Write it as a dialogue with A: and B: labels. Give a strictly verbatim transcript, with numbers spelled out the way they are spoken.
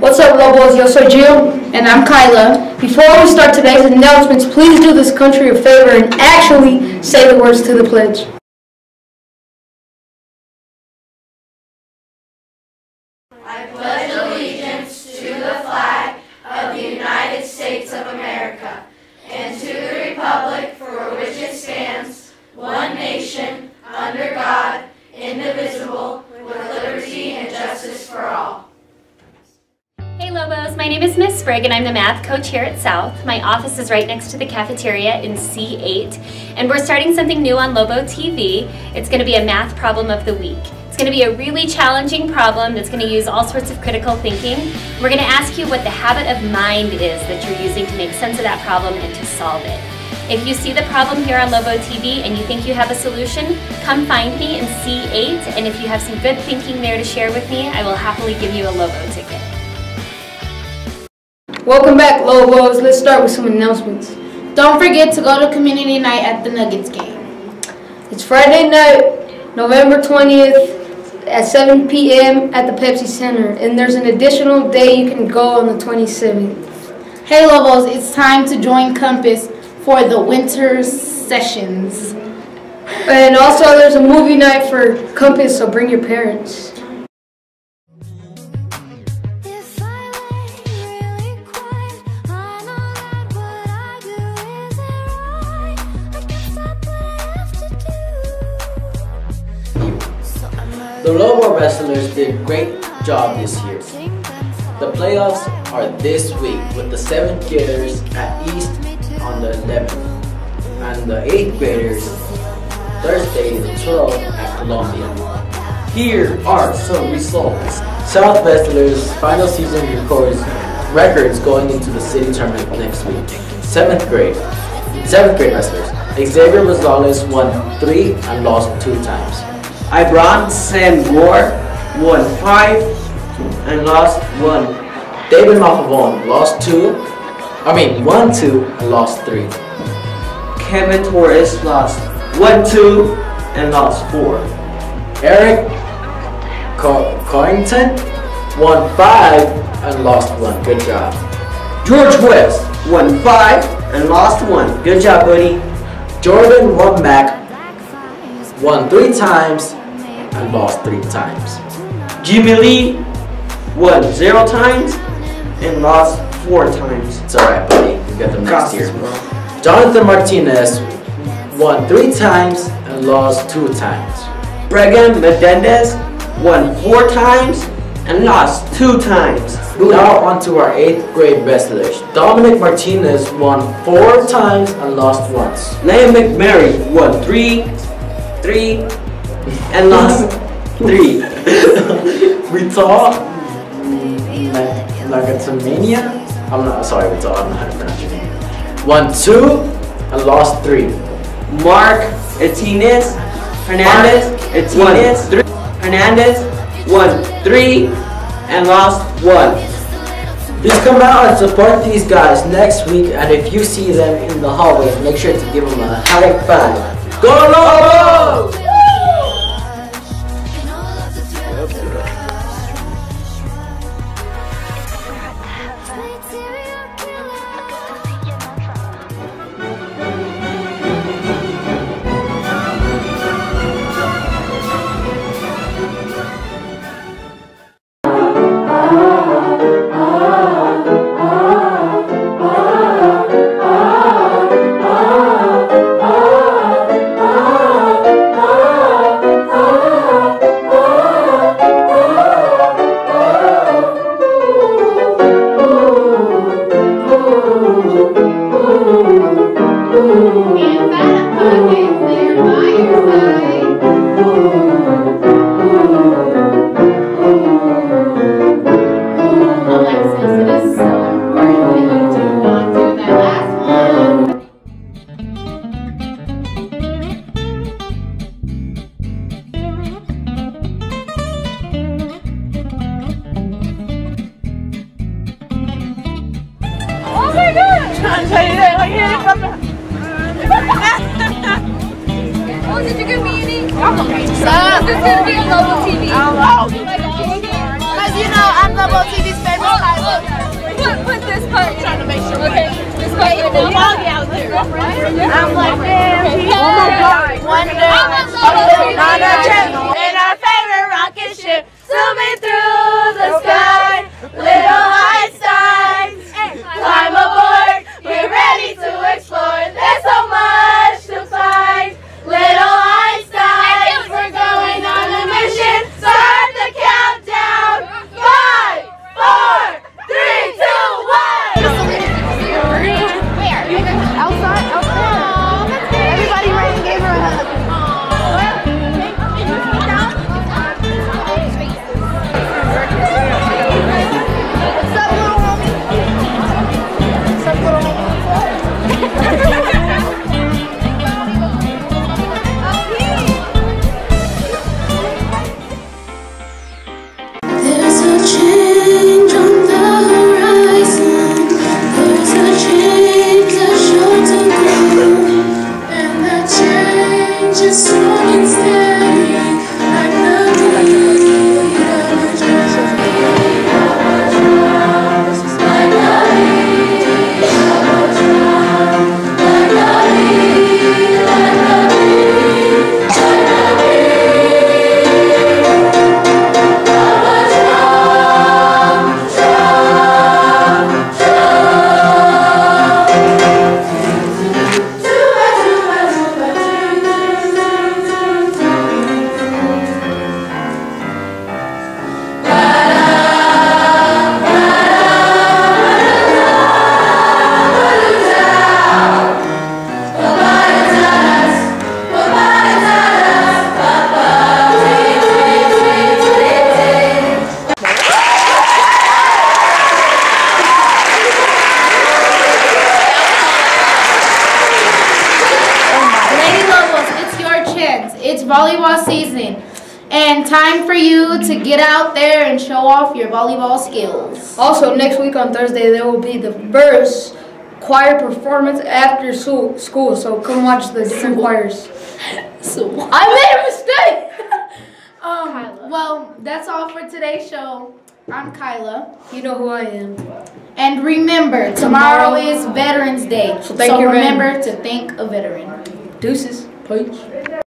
A: What's up, Lobos? Yo soy Jill.
B: And I'm Kyla.
A: Before we start today's announcements, please do this country a favor and actually say the words to the pledge.
C: I pledge allegiance to the flag of the United States of America and to the republic for which it stands, one nation, under God, indivisible, with liberty and justice for all.
D: Hey Lobos, my name is Miss Sprigg and I'm the math coach here at South. My office is right next to the cafeteria in C eight, and we're starting something new on Lobo T V. It's going to be a math problem of the week. It's going to be a really challenging problem that's going to use all sorts of critical thinking. We're going to ask you what the habit of mind is that you're using to make sense of that problem and to solve it. If you see the problem here on Lobo T V and you think you have a solution, come find me in C eight, and if you have some good thinking there to share with me, I will happily give you a Lobo ticket.
A: Welcome back, Lobos. Let's start with some announcements.
B: Don't forget to go to community night at the Nuggets game.
A: It's Friday night, November twentieth at seven p m at the Pepsi Center, and there's an additional day you can go on the twenty-seventh.
B: Hey Lobos, it's time to join Compass for the winter sessions.
A: And also there's a movie night for Compass, so bring your parents.
E: The Lobo wrestlers did a great job this year. The playoffs are this week with the seventh graders at East on the eleventh and the eighth graders Thursday the twelfth at Columbia. Here are some results. South Wrestlers final season records records going into the city tournament next week. Seventh grade. Seventh grade wrestlers. Xavier Rosales won three and lost two times.
F: Ibron Sangor won five and lost one.
E: David Mafavon lost two, I mean won two and lost three.
F: Kevin Torres lost one, two and lost four.
E: Eric Co Coington won five and lost one. Good job.
F: George West won five and lost one. Good job, buddy.
E: Jordan Womack won three times and lost three times.
F: Jimmy Lee won zero times and lost four times.
E: It's alright, buddy. We'll get them next year.
F: Bro.
E: Jonathan Martinez won three times and lost two times.
F: Bregan Medendez won four times and lost two times.
E: Now on to our eighth grade wrestlers. Dominic Martinez won four times and lost once.
F: Liam McMurray won three, three, and lost three.
E: We thought Nagatamania? I'm not sorry, we thought I don't know how to pronounce your name. Won two and lost three.
F: Mark Etiennes Hernandez Etiennes three. Hernandez won three and lost one.
E: Please come out and support these guys next week, and if you see them in the hallways, make sure to give them a high five. Go Lobos!
C: Oh, did you get me any? Stop. This is going to be a Lobo T V.
B: Because you know I'm Lobo T V's favorite.
C: I'm like, damn, people. Oh my God. Wonder, on our channel, in our favorite rocket ship, zooming through the sky. Little Einsteins, climb aboard. We're ready to explore. There's so much to find. Little Einsteins, we're going on a mission. Start the countdown. Five, four, three, two, one.
G: Outside, outside. Everybody ran and gave her a hug. What's up, little homie? What's up, little homie?
H: There's a change on the horizon. There's a change that's sure to come, and that change is slow and steady, like the beat of a drum. Like the beat of a drum. Like the beat, like the beat, like the beat of a
B: It's volleyball season, and time for you to get out there and show off your volleyball skills.
A: Also, next week on Thursday, there will be the first choir performance after school, school so come watch the different choirs.
B: So
A: I made a mistake!
B: um, well, that's all for today's show. I'm Kyla.
A: You know who I am.
B: And remember, tomorrow is Veterans Day,
A: So thank
B: so
A: you,
B: remember to thank a veteran.
A: Deuces. Peace.